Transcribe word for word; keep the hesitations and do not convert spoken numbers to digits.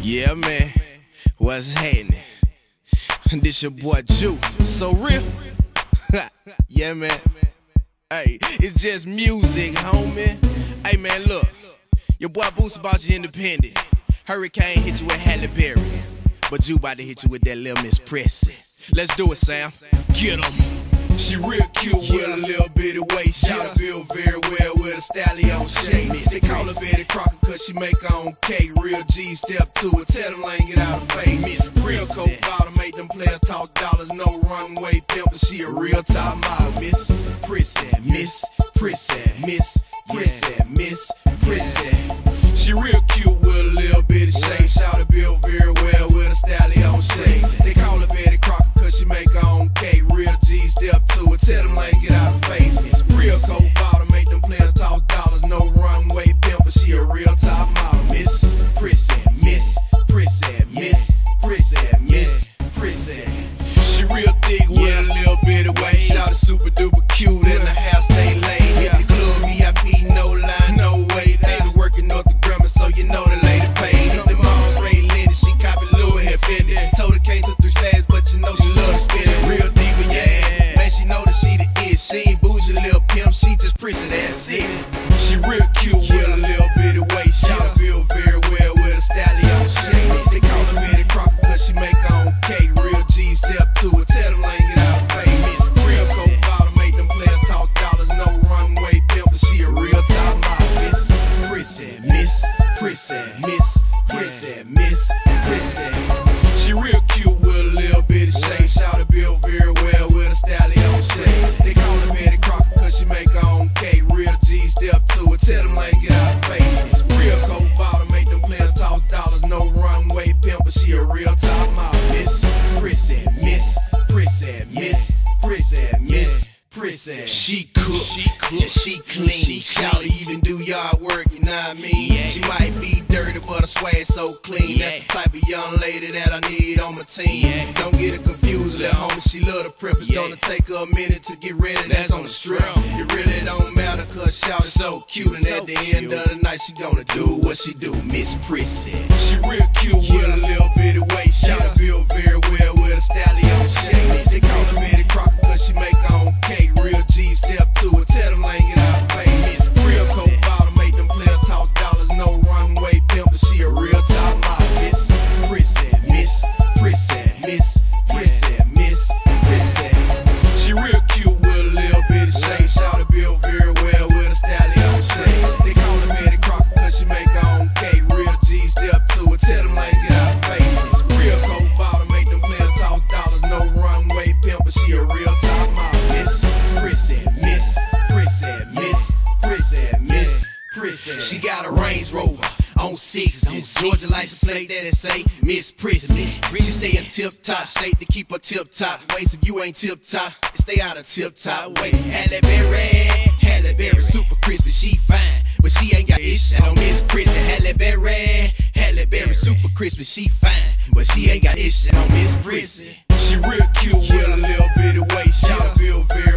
Yeah, man, what's happening? This your boy Ju, so real. Yeah, man. Hey, it's just music, homie. Hey, man, look, your boy Boost about you independent. Hurricane hit you with Halle Berry, but Ju about to hit you with that little Miss Prissy. Let's do it, Sam. Get 'em. She real cute with a little bitty waist. Shout her build very well with a stallion shape. They call her Betty Crocker cause she make her own cake. Real G, step to it, tell them lane get out of face. Real coat bottom, make them players toss dollars. No runway pimp, but she a real top model. Miss Prissy, Miss Prissy, Miss Prissy, Miss Prissy. She real cute with a little bitty shape. Shout her build very well with a stallion shape. They call her Betty Crocker cause she make her own cake. Real G, step to it, tell them lane get out of face. Real coat bottom, make them players toss dollars. No runway pimp, but she a real top model. Miss Prissy, Miss Prissy, Miss Prissy, Miss Prissy. She real thick with a little bit of weight. Shout her super duper cute and the hair stay laid. Hit the club V I P, no line, no wait. They been working North the Grumman, so you know the lady paid. Hit the mom straight Lindy, she copied Louis and Fendi. Told her came to three stats, but you know she love to spin it. Real diva, yeah. Man, she know that she the it. She ain't bougie little pimp, she just prissy, that's it. She real cute with a little bit of weight. Shout her build very well with a stallion shape. They call her Betty Crocker cause she make her own cake. Real G, step to it, tell them lane get out of face. Real coat bottom, make them players toss dollars. No runway pimp, but she a real top model. Miss Prissy, Miss Prissy, Miss Prissy, Miss Prissy. She real cute with a little bit of shape. Shout her build very well with a stallion shape. They call her Betty Crocker cause she make her own cake. Real G, step to it, tell them lane get out of face. Real coat bottom, make them players toss dollars. No runway pimp, but she a real top model. Miss Prissy, Miss Prissy, Miss Prissy, Miss Prissy. She cook, she cook, yeah, she clean. She shout to even do yard work, you know what I mean? Yeah. She might be dirty, but her swag so clean. Yeah. That's the type of young lady that I need on my team. Yeah. Don't get it confused, little homie, she love the preppers. Yeah. Gonna take her a minute to get ready, that's on the strip. It really don't matter cause shout is so cute. And at the end of the night, she gonna do what she do, Miss Prissy. She real cute with a little bit of weight. Shout her build very well with a stallion shape. They call her Betty Crocker cause she make her own cake. Real G, step to it, tell them lane get out of face. Real coat bottom, make them players toss dollars. No runway pimp, but she a real top model. Miss Prissy, Miss Prissy, Miss Prissy, Miss Prissy. She real cute with a little bit of shape. Shout her build very well with a stallion shape. They call her Betty Crocker cause she make her own cake. Real G, step to it, tell them lane get out of face. Real coat bottom, make them players toss dollars. No runway pimp, but she a real top model. Miss Prissy, Miss Prissy, Miss Prissy, Miss Prissy. She got a Range Rover on sixes, Georgia license plate that it say Miss Prissy. She stay in tip top shape to keep her tip top waist. If you ain't tip top, stay out of tip top weight. Halle Berry, Halle Berry, super crispy, she fine, but she ain't got ish on Miss Prissy. Halle Berry, Halle Berry, super crispy, she fine, but she ain't got ish on Miss Prissy. She real cute with a little bit of weight. Shout her build very